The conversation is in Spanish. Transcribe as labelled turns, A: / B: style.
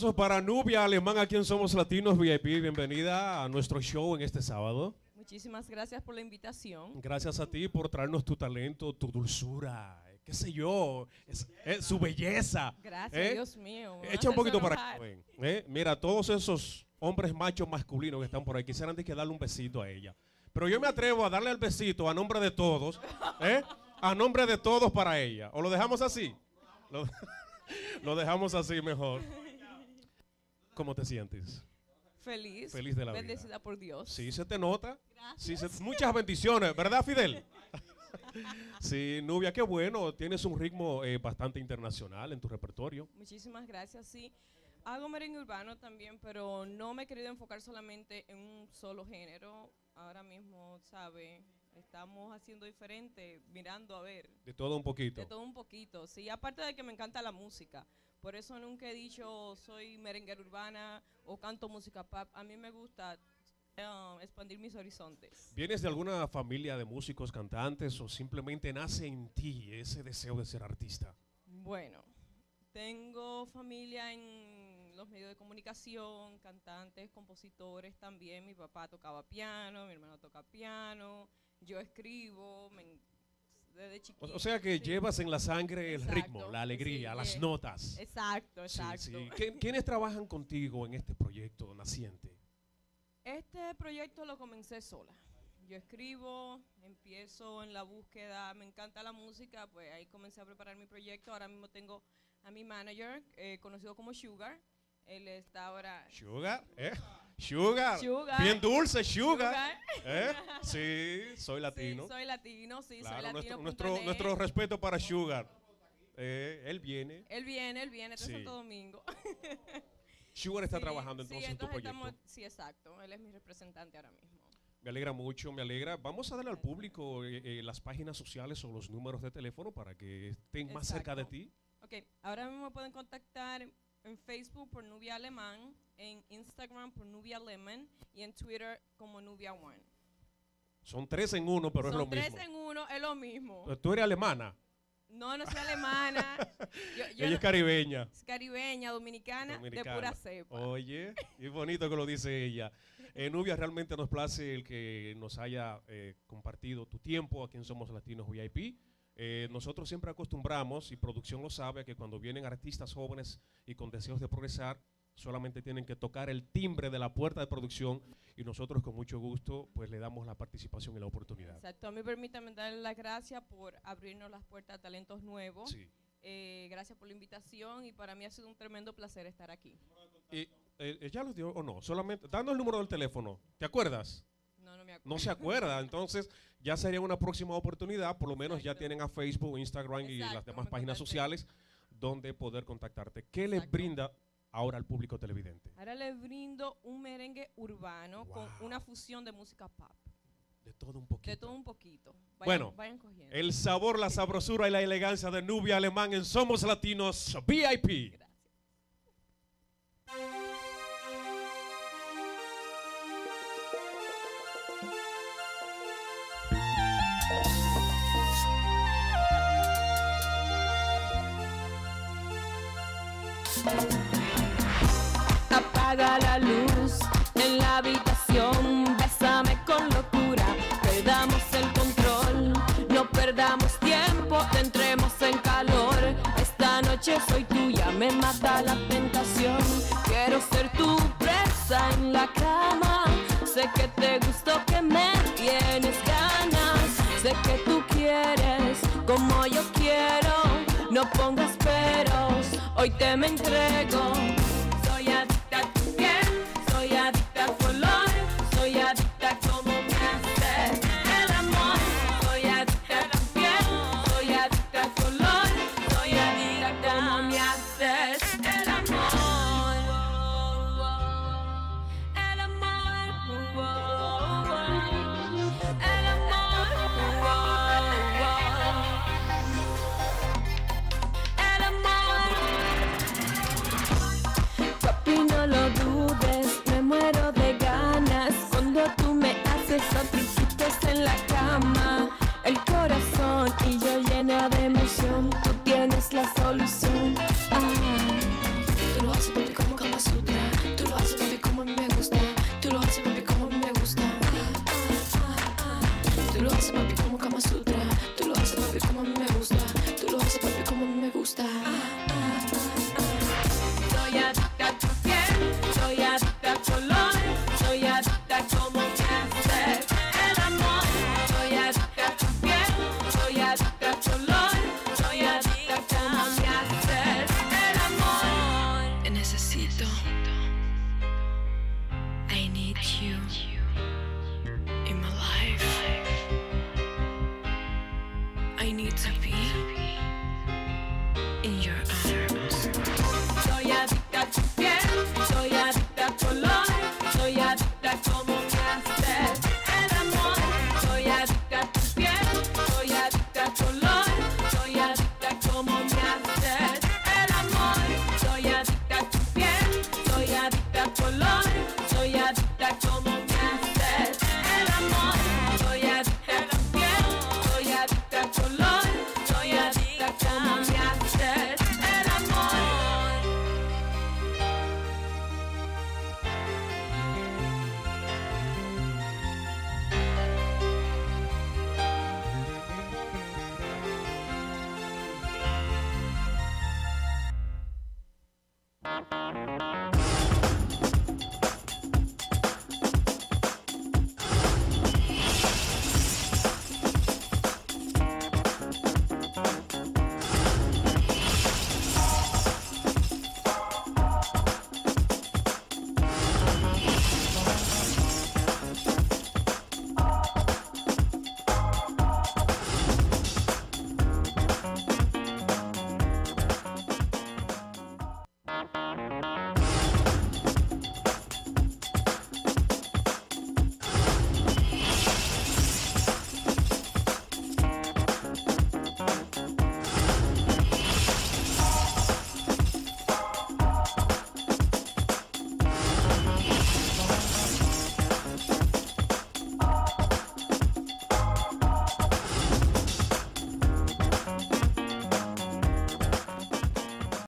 A: aplausos para Nubia Alemán, a quien Somos Latinos VIP. Bienvenida a nuestro show en este sábado.
B: Muchísimas gracias por la invitación.
A: Gracias a ti por traernos tu talento, tu dulzura, qué sé yo, su belleza.
B: Gracias, Dios mío.
A: Echa un poquito para acá. Mira, todos esos hombres machos masculinos que están por ahí quisieran de que darle un besito a ella. Pero yo me atrevo a darle el besito a nombre de todos, a nombre de todos para ella. ¿O lo dejamos así? Lo dejamos así mejor. ¿Cómo te sientes?
B: Feliz.
A: Feliz de la vida.
B: Bendecida por Dios.
A: Sí, se te nota.
B: Gracias.
A: Sí, muchas bendiciones, ¿verdad, Fidel? Sí, Nubia, qué bueno. Tienes un ritmo bastante internacional en tu repertorio.
B: Muchísimas gracias, sí. Hago merengue urbano también, pero no me he querido enfocar solamente en un solo género. Ahora mismo, ¿sabe? Estamos haciendo diferente, mirando a ver.
A: De todo un poquito.
B: De todo un poquito, sí. Aparte de que me encanta la música. Por eso nunca he dicho soy merenguera urbana o canto música pop. A mí me gusta expandir mis horizontes.
A: ¿Vienes de alguna familia de músicos, cantantes o simplemente nace en ti ese deseo de ser artista?
B: Bueno, tengo familia en los medios de comunicación, cantantes, compositores también. Mi papá tocaba piano, mi hermano toca piano, yo escribo, desde chiquito.
A: O sea que
B: sí.
A: Llevas en la sangre el
B: Exacto,
A: ritmo, la alegría,
B: sí,
A: las notas.
B: Exacto.
A: Sí. ¿Quiénes trabajan contigo en este proyecto naciente?
B: Este proyecto lo comencé sola. Yo escribo, empiezo en la búsqueda, me encanta la música, pues ahí comencé a preparar mi proyecto. Ahora mismo tengo a mi manager, conocido como Sugar. Él está ahora...
A: Sugar, Sugar.
B: Sugar.
A: Bien dulce, Sugar. Sí, soy latino.
B: Sí, soy latino, sí,
A: Claro,
B: soy latino.
A: nuestro respeto para Sugar. Él viene.
B: Él viene de
A: Sí.
B: Santo Domingo.
A: Sugar está
B: Sí,
A: trabajando entonces en tu proyecto.
B: Sí, exacto. Él es mi representante ahora mismo.
A: Me alegra mucho, me alegra. Vamos a darle al público las páginas sociales o los números de teléfono para que estén más cerca de ti.
B: Ok, ahora mismo me pueden contactar en Facebook por Nubia Alemán, en Instagram por Nubia Lemon y en Twitter como Nubia One.
A: Son 3 en 1, pero es lo
B: Son
A: mismo.
B: 3 en 1, es lo mismo.
A: Pero tú eres alemana.
B: No, no soy alemana.
A: Ella es caribeña.
B: Es caribeña, dominicana, de pura cepa.
A: Oye, y bonito que lo dice ella. Nubia, realmente nos place el que nos haya compartido tu tiempo aquí en Somos Latinos VIP. Nosotros siempre acostumbramos, y producción lo sabe, que cuando vienen artistas jóvenes y con deseos de progresar, solamente tienen que tocar el timbre de la puerta de producción y nosotros con mucho gusto pues le damos la participación y la oportunidad.
B: Exacto, a mí permítame darle las gracias por abrirnos las puertas a talentos nuevos.
A: Sí.
B: Gracias por la invitación y para mí ha sido un tremendo placer estar aquí.
A: Y, ¿ya lo dio o no? Solamente, dando el número del teléfono, ¿te acuerdas?
B: No me acuerdo.
A: No se acuerda, entonces ya sería una próxima oportunidad, por lo menos
B: Exacto.
A: ya tienen a Facebook, Instagram y las
B: Exacto,
A: demás
B: me
A: páginas
B: contacté.
A: sociales donde poder contactarte. ¿Qué le
B: Exacto.
A: brinda ahora al público televidente?
B: Ahora les brindo un merengue urbano
A: Wow.
B: con una fusión de música pop.
A: De todo un poquito.
B: De todo un poquito.
A: Bueno,
B: vayan cogiendo.
A: El sabor, la sabrosura y la elegancia de Nubia Alemán en Somos Latinos VIP.
B: Gracias.
C: Apaga la luz en la habitación, bésame con locura, perdamos el control, no perdamos tiempo, entremos en calor. Esta noche soy tuya, me mata la tentación, quiero ser tu presa en la cama. Sé que te gustó, que me tienes ganas, sé que tú quieres como yo quiero, no pongas peros, hoy te me entrego. Soy adicta a tu piel, soy adicta a tu olor, soy adicta a cómo me haces el amor. Soy adicta a tu piel, soy adicta a tu olor, soy adicta a cómo me haces el amor. El amor, el amor, el amor. you.